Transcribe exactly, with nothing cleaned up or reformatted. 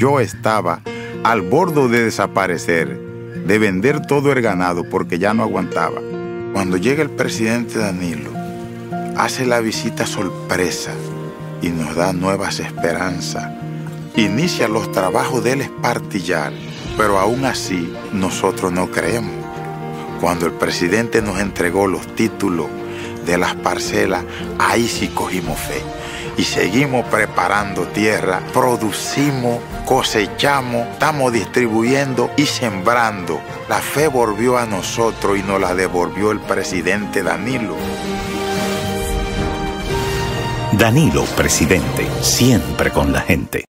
Yo estaba al borde de desaparecer, de vender todo el ganado porque ya no aguantaba. Cuando llega el presidente Danilo, hace la visita sorpresa y nos da nuevas esperanzas. Inicia los trabajos del espartillar, pero aún así nosotros no creemos. Cuando el presidente nos entregó los títulos de las parcelas, ahí sí cogimos fe. Y seguimos preparando tierra, producimos, cosechamos, estamos distribuyendo y sembrando. La fe volvió a nosotros y nos la devolvió el presidente Danilo. Danilo, presidente, siempre con la gente.